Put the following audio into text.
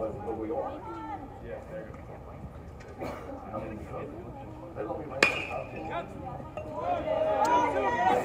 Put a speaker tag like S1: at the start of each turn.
S1: But we are. Yeah, there you go. I mean, they're going to be making the top 10.